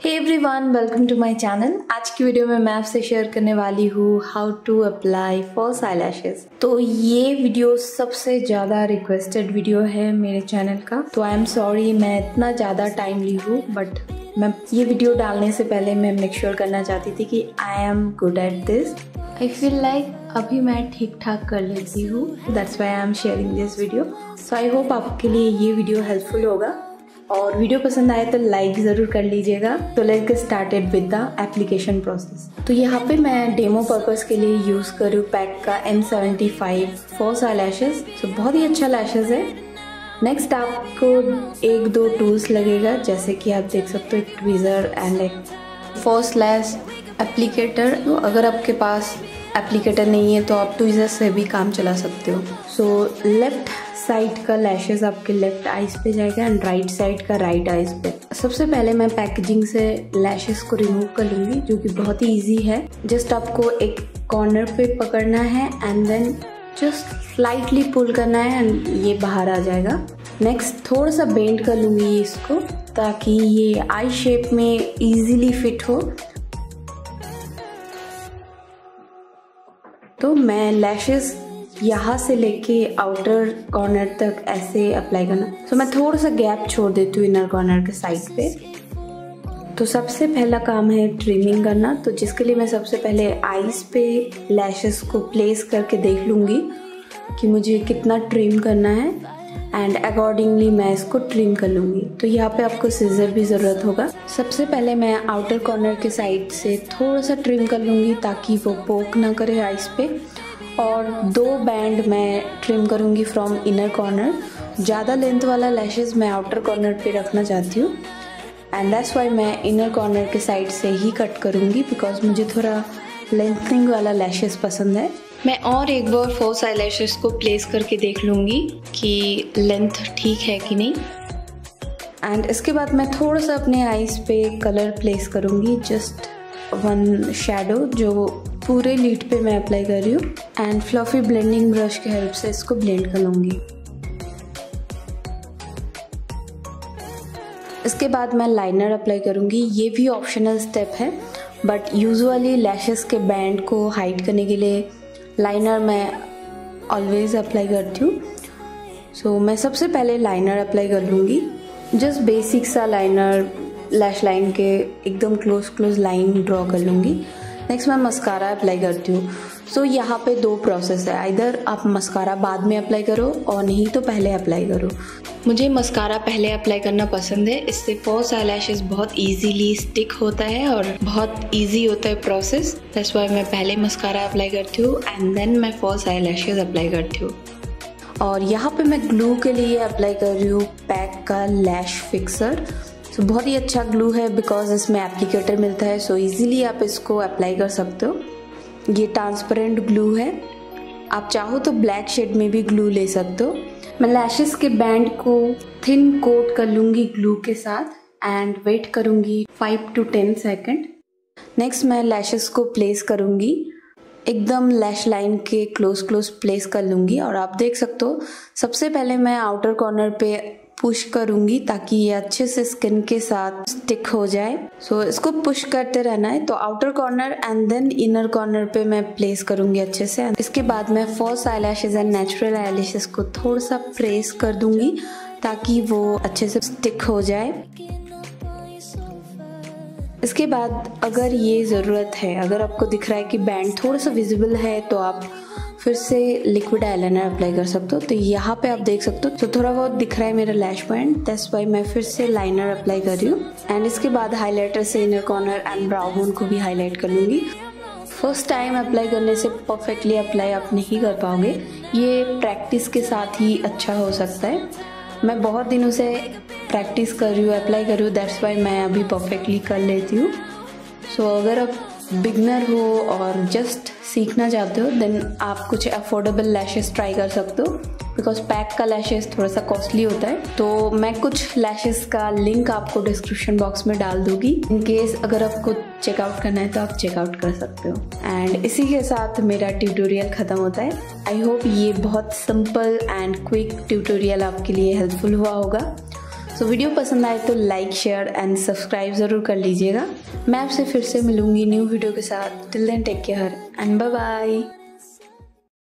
Hey everyone, welcome to my channel. आज की video में मैं आपसे शेयर करने वाली हूँ how to apply false eyelashes. तो ये वीडियो सबसे ज़्यादा रिक्वेस्टेड वीडियो है मेरे चैनल का, तो आई एम सॉरी मैं इतना ज़्यादा टाइम ली हूँ, बट मैं ये वीडियो डालने से पहले मैं मेक श्योर करना चाहती थी कि I am good at this. I feel like अभी मैं ठीक ठाक कर लेती हूँ, that's why I am sharing this video. So I hope आपके लिए ये वीडियो हेल्पफुल होगा और वीडियो पसंद आए तो लाइक ज़रूर कर लीजिएगा। तो let's get started with the application process. तो यहाँ पे मैं डेमो पर्पस के लिए यूज़ करूँ पैक का M75 फॉल्स आईलैशेस। तो बहुत ही अच्छा लैशेस है। नेक्स्ट आपको एक दो टूल्स लगेगा, जैसे कि आप देख सकते हो, एक ट्वीज़र एंड एक फॉल्स लैश एप्लीकेटर। तो अगर आपके पास एप्लीकेटर नहीं है तो आप ट्वीज़र से भी काम चला सकते हो। सो लेफ्ट साइड का लैशेस आपके लेफ्ट आईज पे जाएगा एंड राइट साइड का राइट आईज पे। सबसे पहले मैं पैकेजिंग से लैशेस को रिमूव कर लूँगी, जो कि बहुत ही ईजी है। जस्ट आपको एक कॉर्नर पे पकड़ना है and then just slightly pull करना है एंड ये बाहर आ जाएगा। नेक्स्ट थोड़ा सा बेंड कर लूँगी इसको, ताकि ये आई शेप में ईजीली फिट हो। तो मैं लैशेस यहाँ से लेके आउटर कॉर्नर तक ऐसे अप्लाई करना। तो मैं थोड़ा सा गैप छोड़ देती हूँ इनर कॉर्नर के साइड पे। तो सबसे पहला काम है ट्रिमिंग करना, तो जिसके लिए मैं सबसे पहले आईज पे लैशेस को प्लेस करके देख लूँगी कि मुझे कितना ट्रिम करना है एंड अकॉर्डिंगली मैं इसको ट्रिम कर लूँगी। तो यहाँ पे आपको सीजर भी ज़रूरत होगा। सबसे पहले मैं आउटर कॉर्नर के साइड से थोड़ा सा ट्रिम कर लूँगी ताकि वो पोक ना करे आईज पे, और दो बैंड मैं ट्रिम करूँगी फ्रॉम इनर कॉर्नर। ज़्यादा लेंथ वाला लैशेस मैं आउटर कॉर्नर पे रखना चाहती हूँ एंड दैट्स वाई मैं इनर कॉर्नर के साइड से ही कट करूँगी, बिकॉज मुझे थोड़ा लेंथनिंग वाला लैशेस पसंद है। मैं और एक बार फॉल्स आईलैशेस को प्लेस करके देख लूँगी कि लेंथ ठीक है कि नहीं। एंड इसके बाद मैं थोड़ा सा अपने आईज पे कलर प्लेस करूँगी, जस्ट वन शैडो जो पूरे लीड पे मैं अप्लाई कर रही हूँ एंड फ्लफी ब्लेंडिंग ब्रश की हेल्प से इसको ब्लेंड कर लूँगी। इसके बाद मैं लाइनर अप्लाई करूँगी। ये भी ऑप्शनल स्टेप है, बट यूजुअली लैशेस के बैंड को हाइड करने के लिए लाइनर मैं ऑलवेज अप्लाई करती हूँ। सो मैं सबसे पहले लाइनर अप्लाई कर लूँगी, जस्ट बेसिक सा लाइनर, लैश लाइन के एकदम क्लोज लाइन ड्रॉ कर लूँगी। नेक्स्ट मैं मस्कारा अप्लाई करती हूँ। सो यहाँ पे दो प्रोसेस है, आइदर आप मस्कारा बाद में अप्लाई करो और नहीं तो पहले अप्लाई करो। मुझे मस्कारा पहले अप्लाई करना पसंद है, इससे फॉल्स आईलैशेस बहुत इजीली स्टिक होता है और बहुत इजी होता है प्रोसेस। दैट्स व्हाई मैं पहले मस्कारा अप्लाई करती हूँ एंड देन मैं फॉल्स आईलैशेस अप्लाई करती हूँ। और यहाँ पे मैं ग्लू के लिए अप्लाई कर रही हूँ पैक का लैश फिक्सर। तो बहुत ही अच्छा ग्लू है, बिकॉज इसमें एप्लीकेटर मिलता है, सो इजीली आप इसको अप्लाई कर सकते हो। ये ट्रांसपेरेंट ग्लू है, आप चाहो तो ब्लैक शेड में भी ग्लू ले सकते हो। मैं लैशेस के बैंड को थिन कोट कर लूँगी ग्लू के साथ एंड वेट करूँगी 5 to 10 सेकेंड। नेक्स्ट मैं लैशेस को प्लेस करूँगी, एकदम लैश लाइन के क्लोज प्लेस कर लूँगी। और आप देख सकते हो सबसे पहले मैं आउटर कॉर्नर पे पुश करूँगी ताकि ये अच्छे से स्किन के साथ स्टिक हो जाए। सो इसको पुश करते रहना है। तो outer corner and then inner corner पे मैं प्लेस करूँगी अच्छे से। इसके बाद मैं false eyelashes and natural eyelashes को थोड़ा सा प्रेस कर दूँगी ताकि वो अच्छे से स्टिक हो जाए। इसके बाद अगर ये ज़रूरत है, अगर आपको दिख रहा है कि बैंड थोड़ा सा विजिबल है, तो आप फिर से लिक्विड आईलाइनर अप्लाई कर सकते हो। तो यहाँ पे आप देख सकते हो तो थोड़ा बहुत दिख रहा है मेरा लैश पॉइंट, दैट्स वाई मैं फिर से लाइनर अप्लाई कर रही हूँ। एंड इसके बाद हाइलाइटर से inner corner and brow bone को भी हाईलाइट कर लूँगी। फर्स्ट टाइम अप्लाई करने से परफेक्टली अप्लाई आप नहीं कर पाओगे, ये प्रैक्टिस के साथ ही अच्छा हो सकता है। मैं बहुत दिनों से प्रैक्टिस कर रही हूँ, अप्लाई कर रही हूँ, दैट्स वाई मैं अभी परफेक्टली कर लेती हूँ। सो अगर आप बिगनर हो और जस्ट सीखना चाहते हो, देन आप कुछ अफोर्डेबल लैशेस ट्राई कर सकते हो, बिकॉज पैक का लैशेस थोड़ा सा कॉस्टली होता है। तो मैं कुछ लैशेस का लिंक आपको डिस्क्रिप्शन बॉक्स में डाल दूंगी, इन केस अगर आपको चेकआउट करना है तो आप चेकआउट कर सकते हो। एंड इसी के साथ मेरा ट्यूटोरियल ख़त्म होता है। आई होप ये बहुत सिंपल एंड क्विक ट्यूटोरियल आपके लिए हेल्पफुल हुआ होगा। सो वीडियो पसंद आए तो लाइक, शेयर एंड सब्सक्राइब ज़रूर कर लीजिएगा। मैं आपसे फिर से मिलूंगी न्यू वीडियो के साथ। Till then take care and bye bye.